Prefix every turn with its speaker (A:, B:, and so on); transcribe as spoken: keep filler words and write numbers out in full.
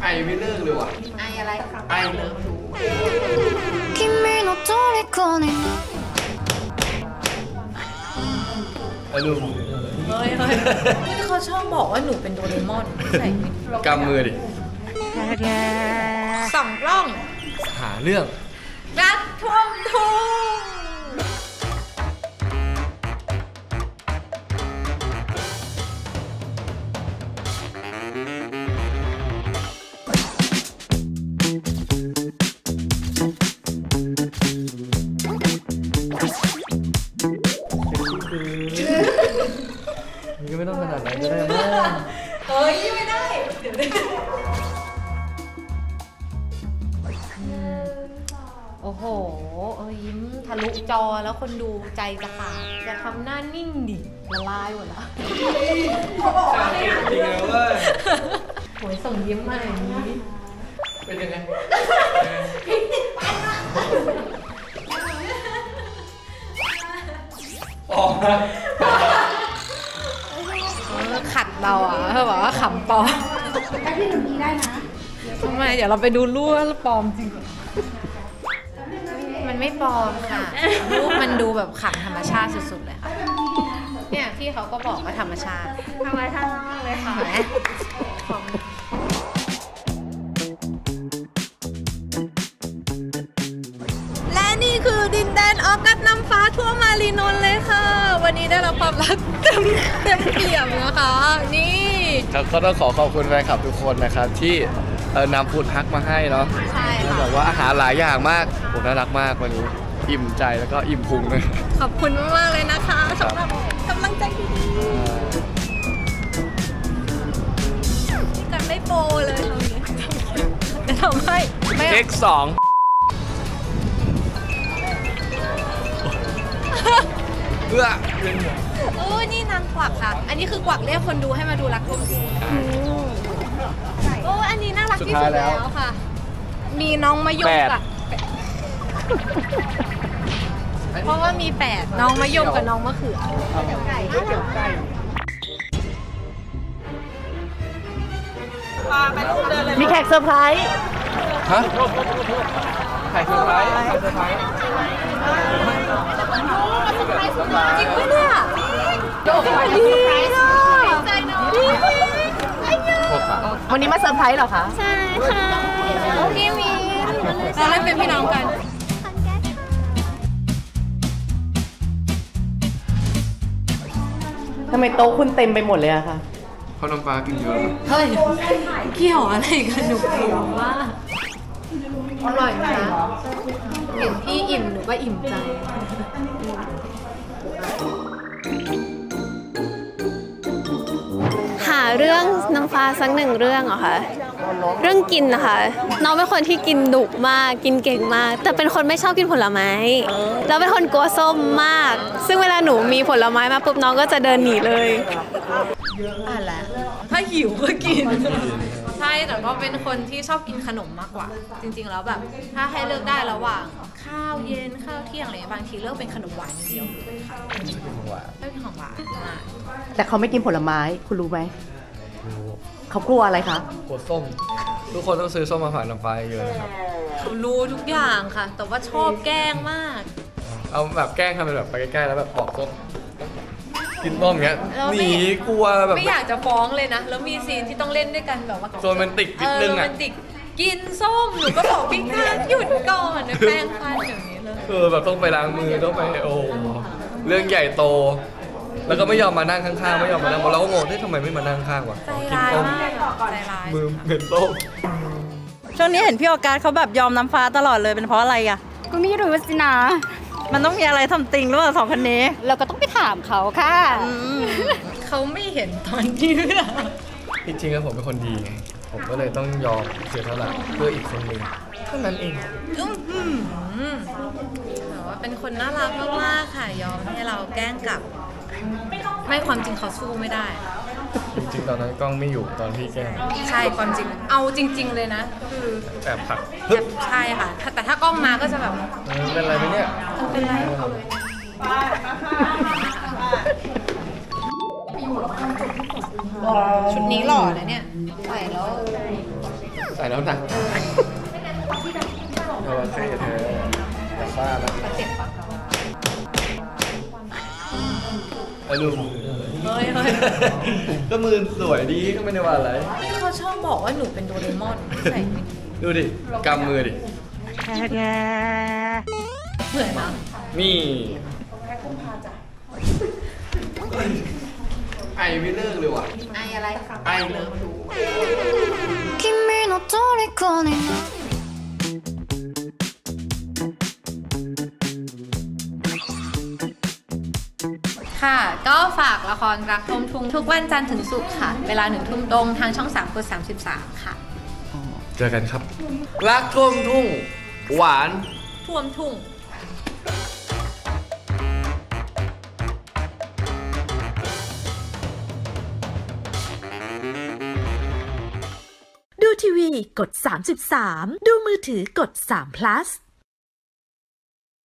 A: ไอไม่เลิกเลยว่ะ
B: ไออะไร
A: ไอเลิกไอลูก
B: เฮ้ยเฮ้ยที่เขาชอบบอกว่าหนูเป็นโดเรมอนใส่
A: กำมือดิ
B: สองกล้อง
A: หาเรื่อง
B: รักท่วมทุ่ง
A: มันก็ไม่ต้องขนาดนั้นก็ได้มั้ง
B: เฮ้ยไม่ได้เดี๋ยวโอ้โหเออยิ้มทะลุจอแล้วคนดูใจจะขาดจะทำหน้านิ่งดิละลายหมดแล้วเขาบอกว่าจริงเลยเว้ยโหยส่งยิ้มมาอย่างนี้
A: เป็นยังไง
B: พิกติดปันอะ
A: ออกนะ
B: ขัดเราอ่ะเขาบอกว่าขำปลอม
C: แต่ที่หนูมีได้นะ
B: ทำไมเดี๋ยวเราไปดูรูปว่าปลอมจริงมันไม่ปลอมค่ะรูปมันดูแบบขำธรรมชาติสุดๆเลยค่ะเนี่ยพี่เขาก็บอกว่าธรรมชาติ
C: ธรรมชาติมากเลยค่ะ
B: และนี่คือดินแดนออกัสน้ำฟ้าทั่วมารีนนท์เลยค่ะวันนี้ได้รับความรักเต็มเต็มเปี่ยมนะคะนี่
A: ครับก็ต้องขอขอบคุณแฟนคลับทุกคนนะครับที่นำฟู้ดฮักมาให้เนาะ
B: ใช่ค่ะ
A: แบบว่าอาหารหลายอย่างมากผมน่ารักมากวันนี้อิ่มใจแล้วก็อิ่มพุงเลย
B: ขอบคุณมากๆเลยนะคะสำหรับกำลังใจดีๆนี่กันไม่โปรเลยเราเนี่ยจะทำให้
A: เทคสองเพื่อ
B: เออนี่นางกวักค่ะอันนี้คือกวักเรียกคนดูให้มาดูรักทุ่งโอ้อันนี้น่ารักที่สุดแล้วค่ะมีน้องมะยมกับเพราะว่ามีแปดน้องมะยมกับน้องมะเขือเดี๋ยวไก่เดี๋ยวไก่
C: มีแขกเซอร์ไพรส์
A: ฮะแขกเซอร์ไพรส์เซอร์ไพรส์
B: จริงไหมเนี่ยโอ้โหดีอ่ะ
C: วันนี้มาเซอร์ไพรส์เหรอคะ
B: ใช่ค่ะพี่มีเราเล่นเป็นพี่น้องกัน
C: ทำไมโต๊ะคุณเต็มไปหมดเลยอะคะ
A: เขาน้ำปลากินเยอะ
B: เฮ้ยเกี่ยวอะไรกันหนูหิวมากอร่อยไหมคะเห็นพี่อิ่มหนูก็อิ่มใจ
D: หาเรื่องนางฟ้าสักหนึ่งเรื่องเหรอคะเรื่องกินนะคะน้องเป็นคนที่กินดุมากกินเก่งมากแต่เป็นคนไม่ชอบกินผลไม้แล้วเป็นคนกลัวส้มมากซึ่งเวลาหนูมีผลไม้มาปุ๊บน้องก็จะเดินหนีเลย
B: อะไรถ้าหิวก็กินใช่แต่ก็เป็นคนที่ชอบกินขนมมากกว่าจริงๆแล้วแบบถ้าให้เลือกได้ระหว่างข้าวเย็นข้าวเที่ยงอะไรบางทีเลือกเป็นขนมหวานอย่างเดียวค่ะเป็นของหวานเป็นของหวาน
C: แต่เขาไม่กินผลไม้คุณรู้ไหมเขากลัวอะไรคะ
A: กลัวส้มทุกคนต้องซื้อส้มมาผ่านน้ำฟ้าเยอะนะครับ
B: เขารู้ทุกอย่างค่ะแต่ว่าชอบแกล้งมาก
A: เอาแบบแกล้งทำเป็นแบบไปใกล้ๆแล้วแบบปอกส้มกินต้มเงี้ยหนีกลัวแบบ
B: ไม่อยากจะฟ้องเลยนะแล้วมีซีนที่ต้องเล่นด้วยกันแบบว่า
A: โรแมนติกนิดนึงอ่ะ
B: กินส้มหนูก็บอกพี่ก้าหยุดก่อนนะแป้งฟันอย่างนี้เลย
A: เออแบบต้องไปล้างมือต้องไปโอ้เรื่องใหญ่โตแล้วก็ไม่ยอมมานั่งข้างๆไม่ยอมมานั่งเราก็งงที่ทำไมไม่มานั่งข้างวะ
B: ใจร้ายมากใจร้าย
A: มือเหม็นส้ม
E: ช่วงนี้เห็นพี่ออกัสเขาแบบยอมน้ำฟ้าตลอดเลยเป็นเพราะอะไรอ่ะ
C: ก็ไม่รู้สินะ
E: มันต้องมีอะไรทำติงหรือเปล่าสองคนนี้
C: เราก็ต้องไปถามเขาค่ะ
B: เขาไม่เห็นตอนนี้
A: จริงๆแล้วผมเป็นคนดีผมก็เลยต้องยอมเสียสละเพื่ออีกคนหนึ่งเท่านั้นเอง
B: แต่ว่าเป็นคนน่ารักมากๆค่ะยอมให้เราแกล้งกลับไม่ความจริงเขาสู้ไม่ได้
A: จริงๆตอนนั้นกล้องไม่อยู่ตอนพี่แกล้ง
B: ใช่ความจริงเอาจริงๆเลยนะคือ
A: แอบผัก
B: ใช่ค่ะแต่ถ้ากล้องมาก็จะแบบ
A: เป็นอะไรไหมเนี่ย
B: เป็นไรชุดนี้หล่อนะเนี่ยใส่แล้ว
A: ใส่ส่แล้วหนักเอาละเท่เธอแต่ซ่านะไอ้ลูก
B: เฮ้ยเฮ้ย
A: ก็มือสวยดีก็ไม่ได้ว่าอะไร
B: เขาชอบบอกว่าหนูเป็นโดเรมอนใส่
A: ดูดิกำมือดิ
B: เหมือนนะ
A: นี่ไอไม่เลิกเลยว่ะ
B: ไออะไร
A: ไอเลิก
F: 君の虜になる
B: ค่ะ ก็ฝากละครรักท่วมทุ่งทุกวันจันทร์ถึงศุกร์ค่ะ เวลาหนึ่งทุ่มตรงทางช่องสามกดสามสิบสามค่ะ
A: เจอกันครับ รักท่วมทุ่ง หวาน
B: ท่วมทุ่ง
G: ดูทีวีกดสามสิบสามดูมือถือกดสาม plus